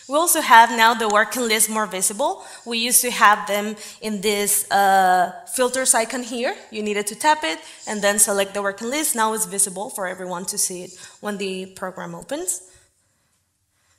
We also have now the working list more visible. We used to have them in this filters icon here. You needed to tap it and then select the working list. Now it's visible for everyone to see it when the program opens.